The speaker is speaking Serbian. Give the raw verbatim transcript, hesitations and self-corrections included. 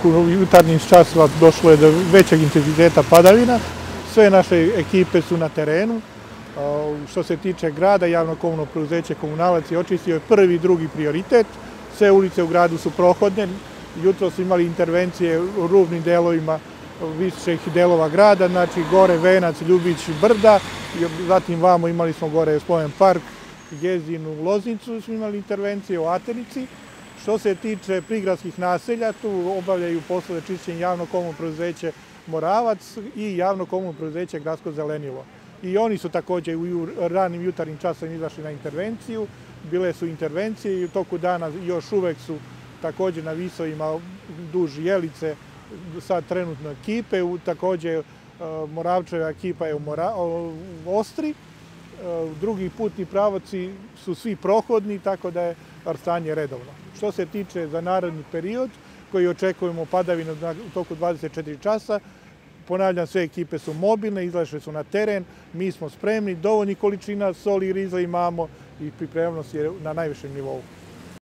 toku jutarnjih časova došlo je do većeg intenziteta padavina. Sve naše ekipe su na terenu. Što se tiče grada, javno komunalno preduzeće Komunalac je očistio prvi i drugi prioritet. Sve ulice u gradu su prohodne. Jutro su imali intervencije u rubnim delovima viših delova grada, znači gore Venac, Ljubić, Brda, zatim vamo imali smo gore Spomen park, Jezinu, Loznicu smo imali intervencije u Atenici. Što se tiče prigradskih naselja, tu obavljaju poslove čišćenja javno komunalno preduzeće Moravac i javno komunalno preduzeće Gradsko zelenilo. I oni su također u ranim jutarnjim časovima izašli na intervenciju, bile su intervencije i u toku dana još uvek su također na visovima duž Jelice sad trenutno ekipe, također Moravčeva ekipa je u Ostri. Drugi putni pravaci su svi prohodni, tako da je stanje redovno. Što se tiče za naredni period, koji očekujemo padavinu u toku dvadeset četiri časa, ponavljam, sve ekipe su mobilne, izlašle su na teren, mi smo spremni, dovoljni količina soli i riza imamo i pripremnost je na najvišem nivou.